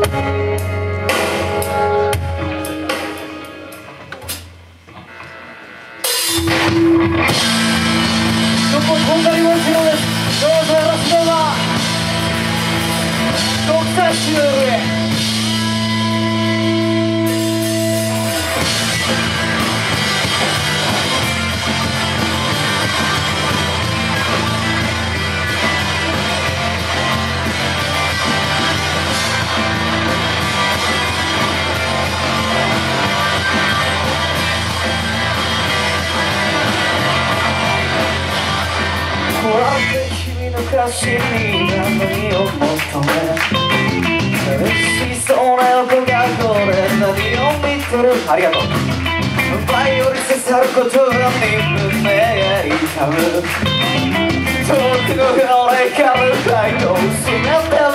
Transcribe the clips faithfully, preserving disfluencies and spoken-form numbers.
昔に何を求め嬉しそうな横顔で何を見てるありがとうバイオリン刺さることに胸が痛む遠くの俺からライトを薄めてみる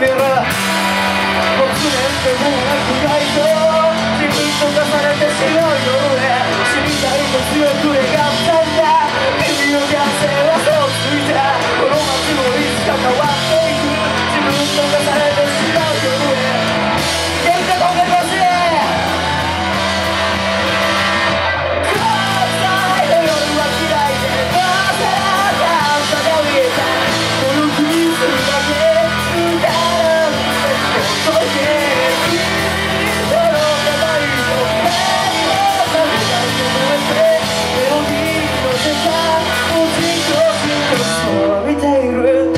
僕なんてもうなくないと自分と重ねてしまう夜へ死にたいと強く願ったんだ君の感性はそうついたこの街もいつか変わっていく自分と重ねてしまう夜へ喧嘩止めますね暗いの夜は嫌いでなぜあんたが見えたこの国するだけ歌うって届け君との願いをメロディーの世界をじっとじっとそう見ている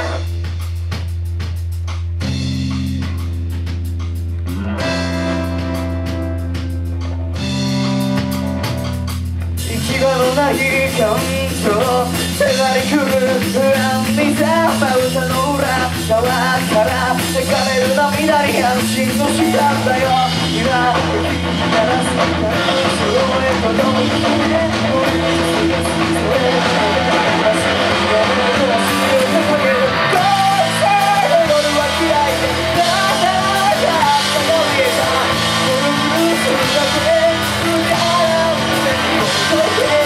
行き場のない感情迫り来る不安にさま歌の裏側から流れる涙に安心としたんだよ今吹き鳴らす感情へとどめて俺にするそれが明日やめる明日を掲げるこうしての夜は嫌いでなぜかあったが見えたこのブルースだけ歌って届け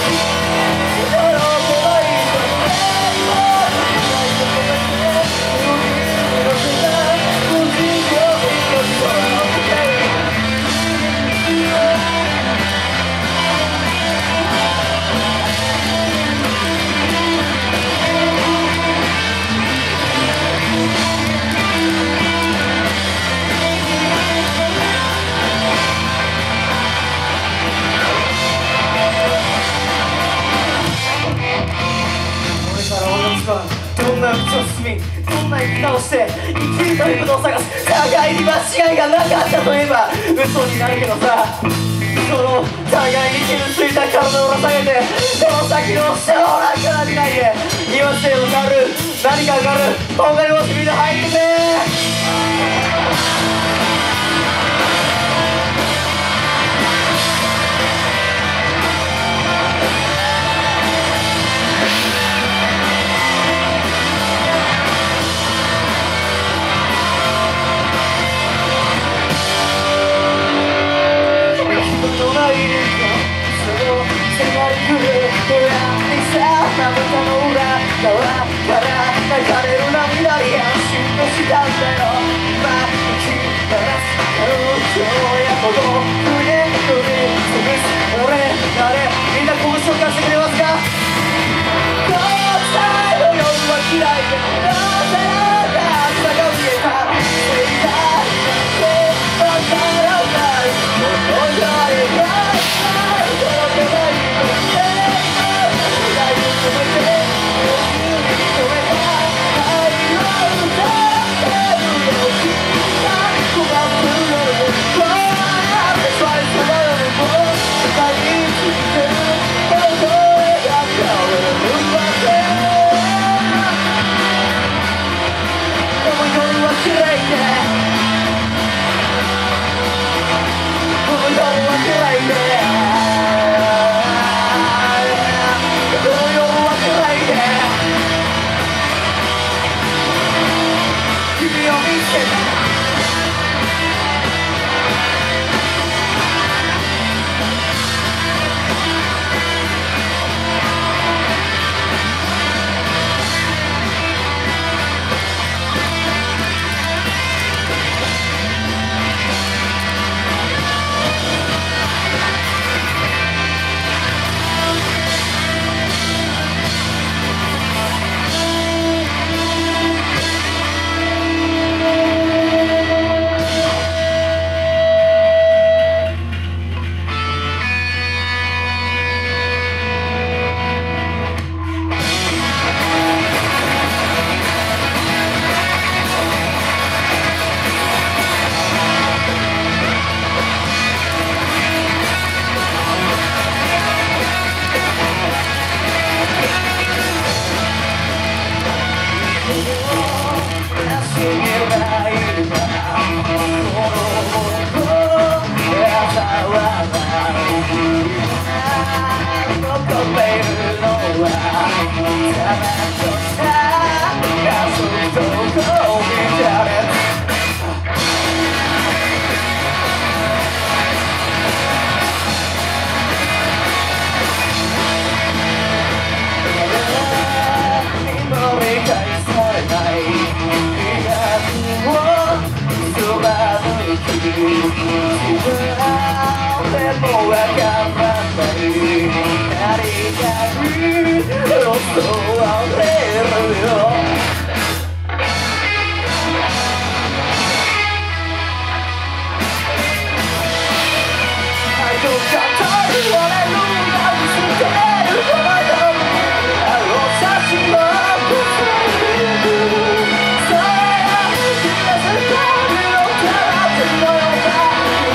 どんな道を進み、どんな生き方をして生きるということを探す互いに間違いがなかったといえば嘘になるけどさその互いに傷ついた体を下げてその先の将来から見ないで今して分かる何か分かる今回も君で入っててまぶたの裏側から流れる涙に安心としたんだよ今生き鳴らす感情や孤独で振り潰す俺誰みんな拳を貸してくれますかこの際の夜は嫌いでなぜか朝が見えた正解でわからないこの夜が届けないでもわかんない何かに襲われるよ愛と語りわれるな見捨てるほどあの写真を崩れるそれが気がするのたらずのような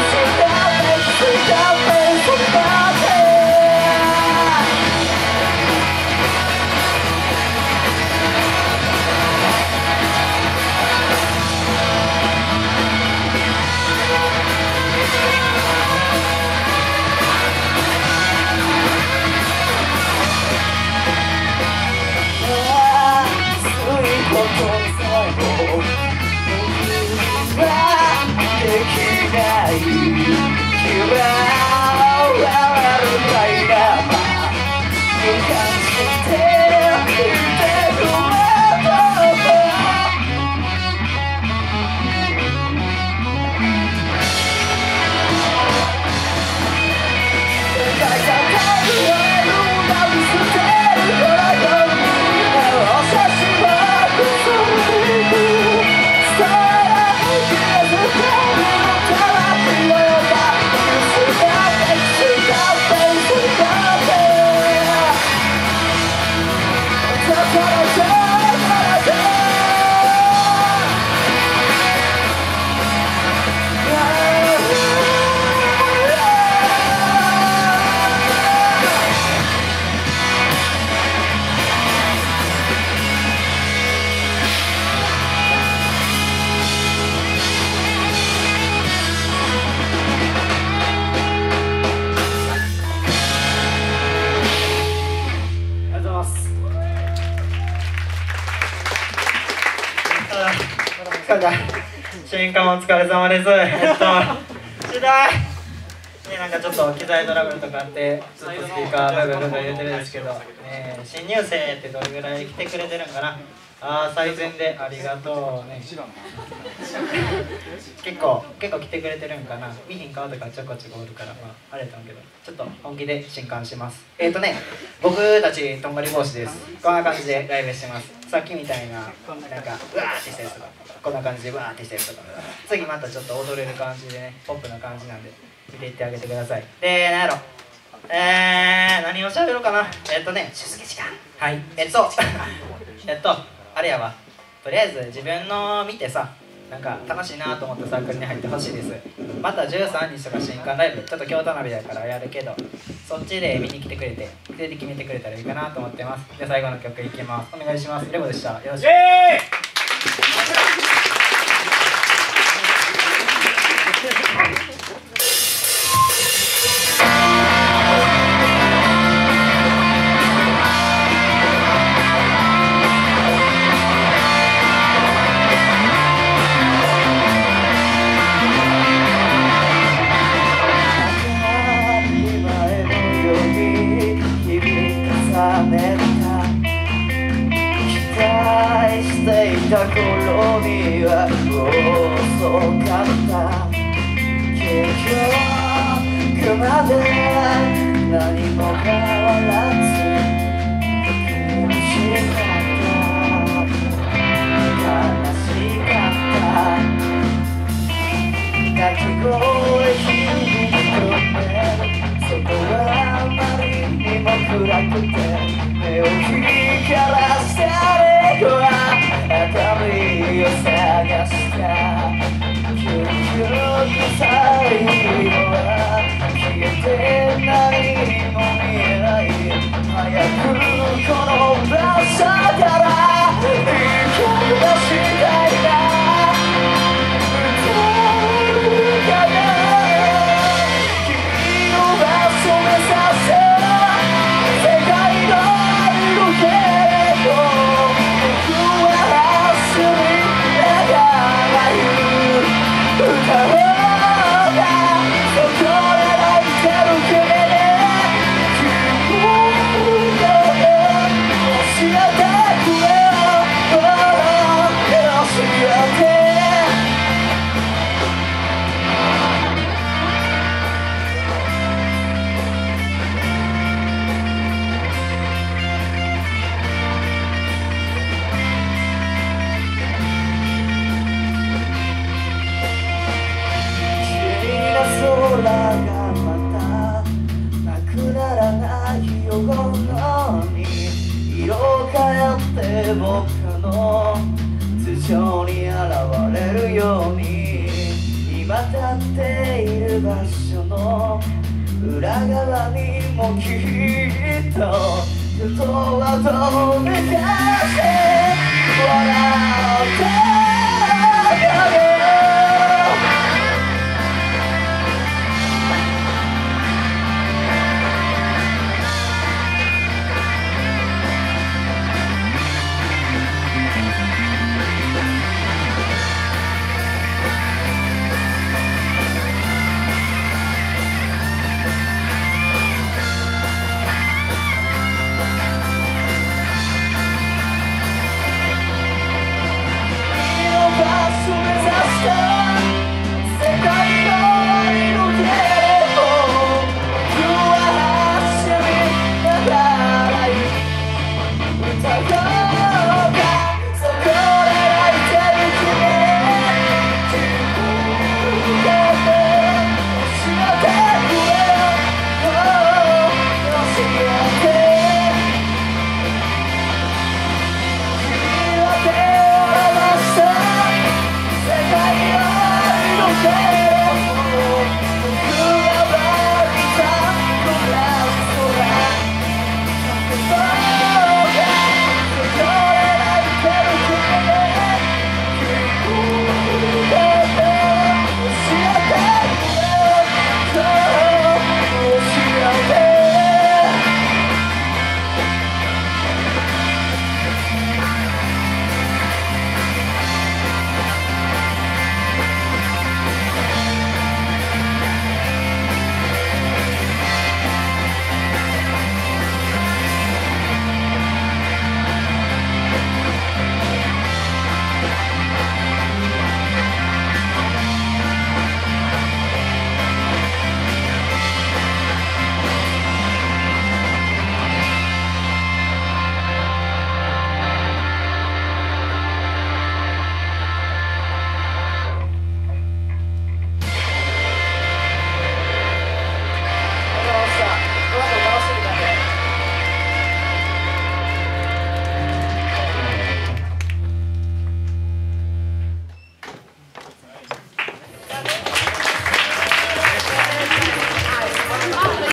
進化もお疲れ様です。えっと、次第ね、なんかちょっと機材トラブルとかあって、ずっとスピーカーブーブーブーブー言ってるんですけど、ね、新入生ってどれぐらい来てくれてるんかな。ああ、最善でありがとうね。結構、結構来てくれてるんかな。見ひん顔とかちょこちょこおるから、まあ、あれやったんけど、ちょっと本気で新刊します。えっとね、僕たちとんがり帽子です。こんな感じでライブしてます。さっきみたいな、なんか、うわーってしたやつとか、こんな感じでうわーってしたやつとか、次またちょっと踊れる感じでね、ポップな感じなんで、見ていってあげてください。で、なんやろ。えー、何を喋ろうかな。えっとね、静け時間。はい。えっと、えっと、あれやわ。とりあえず自分の見てさ、なんか楽しいなと思ったサークルに入ってほしいです。またじゅうさんにちとか新刊ライブ、ちょっと京都鍋だからやるけど、そっちで見に来てくれて、で決めてくれたらいいかなと思ってます。で、最後の曲いきます。お願いします。レゴでした。よろしく。 頃には遅かった結局まで何も変わらず苦しかった悲しかった泣き声響く声外はあまりにも暗くて目を光らせる子は明るいを探した結局最後は消えて何も見えない早くこの場所から逃げ出したいな歌うかな君の場所目指せ世界のあるけれど歌おうがそこで泣いてるけれど君の教えてくれよれるように今立っている場所の裏側にもきっとずっとはどめかして笑って